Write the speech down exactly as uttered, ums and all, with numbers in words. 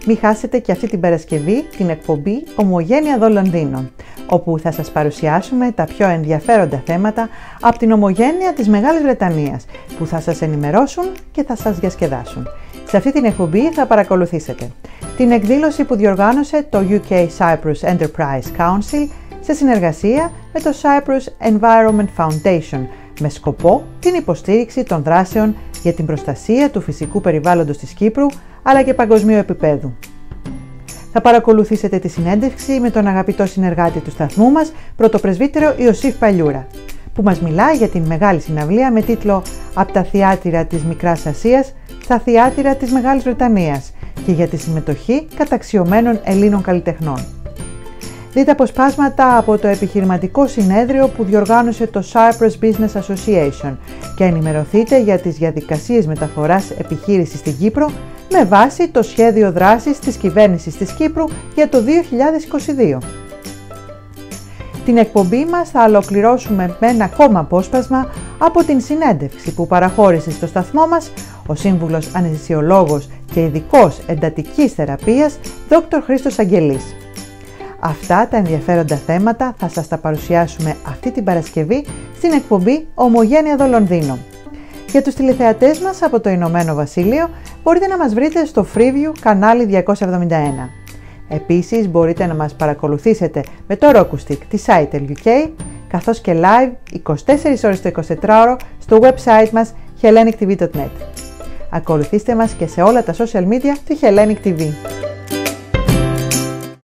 Μην χάσετε και αυτή την Παρασκευή την εκπομπή Ομογένεια εδώ Λονδίνο, όπου θα σας παρουσιάσουμε τα πιο ενδιαφέροντα θέματα από την ομογένεια της Μεγάλης Βρετανίας, που θα σας ενημερώσουν και θα σας διασκεδάσουν. Σε αυτή την εκπομπή θα παρακολουθήσετε την εκδήλωση που διοργάνωσε το γιου κέι Cyprus Enterprise Council σε συνεργασία με το Cyprus Environment Foundation, με σκοπό την υποστήριξη των δράσεων για την προστασία του φυσικού περιβάλλοντος της Κύπρου, αλλά και παγκοσμίου επίπεδου. Θα παρακολουθήσετε τη συνέντευξη με τον αγαπητό συνεργάτη του σταθμού μας, πρωτοπρεσβύτερο Ιωσήφ Παλιούρα, που μας μιλά για την μεγάλη συναυλία με τίτλο «Από τα θιάτυρα της Μικράς Ασίας στα θιάτυρα της Μεγάλης Βρετανίας» και για τη συμμετοχή καταξιωμένων Ελλήνων καλλιτεχνών. Δείτε αποσπάσματα από το επιχειρηματικό συνέδριο που διοργάνωσε το Cyprus Business Association και ενημερωθείτε για τις διαδικασίες μεταφοράς επιχείρησης στην Κύπρο με βάση το σχέδιο δράσης της κυβέρνησης της Κύπρου για το δύο χιλιάδες είκοσι δύο. Την εκπομπή μας θα ολοκληρώσουμε με ένα ακόμα απόσπασμα από την συνέντευξη που παραχώρησε στο σταθμό μας ο σύμβουλος αναισθησιολόγος και ειδικός εντατικής θεραπείας δόκτωρ Χρήστος Αγγελής. Αυτά τα ενδιαφέροντα θέματα θα σας τα παρουσιάσουμε αυτή την Παρασκευή στην εκπομπή Ομογένεια εδώ Λονδίνο. Για τους τηλεθεατές μας από το Ηνωμένο Βασίλειο μπορείτε να μας βρείτε στο Freeview κανάλι διακόσια εβδομήντα ένα. Επίσης μπορείτε να μας παρακολουθήσετε με το Rockstick της Cytel γιου κέι καθώς και live είκοσι τέσσερις ώρες το εικοσιτετράωρο στο website μας hellenic t v dot net. Ακολουθήστε μας και σε όλα τα social media του Hellenic τι βι.